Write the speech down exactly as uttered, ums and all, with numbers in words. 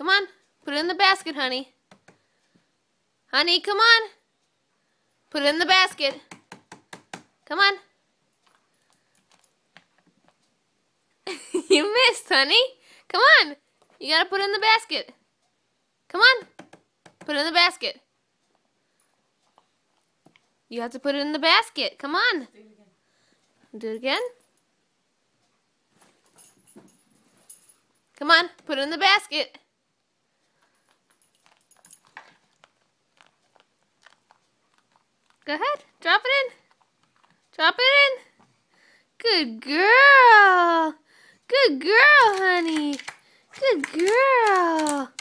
Come on. Put it in the basket, honey. Honey, come on. Put it in the basket. Come on. You missed, honey. Come on. You gotta put it in the basket. Come on. Put it in the basket. You have to put it in the basket. Come on. Do it again. Do it again. Come on. Put it in the basket. Go ahead. Drop it in. Drop it in. Good girl. Good girl, honey. Good girl.